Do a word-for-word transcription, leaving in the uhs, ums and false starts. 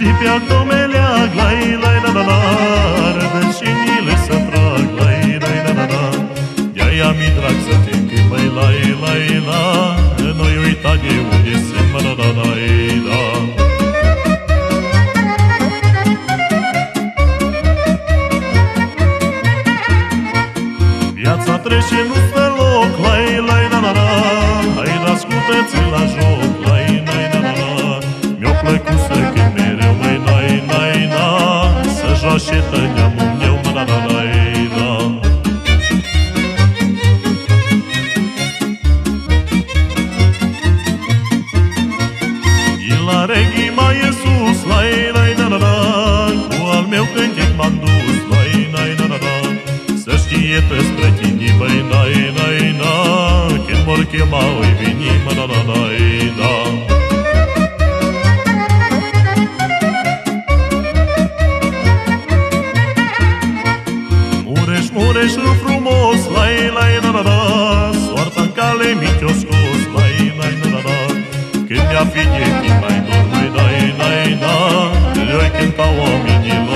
și pe acum meleag, lai, lai, la, la, la, rădășinile să trag, lai, lai, la, la, la. De-aia mi drag să te închid, băi, lai, lai, la, nu-i uita de unde sunt, mă, la, la, la, la. Viața trece, nu stă loc, lai, lai, la, la, la. Hai, ascultă-ți la joc, lai, lai, la, la, la. Mi-o plăcut să cânt mereu, măi, lai, lai, la. Să joace tăneamul meu, mă, la, la, la, la. La reghi mai e sus, lai, lai, la, la, la. Cu al meu cântec m-am dus, lai, lai, la, la, la. Să știe toți strătinii, băi, lai, lai, la. Când mor chema, oi veni, mă, la, la, la, la. Mureș, Mureș, frumos, lai, lai, la, la, la. Soarta-n cale mi te-o scos, lai, lai, la, la, la. Când mi-a fi de timp mai dor, mai, lai, lai, la. Le-oi cânta oamenii,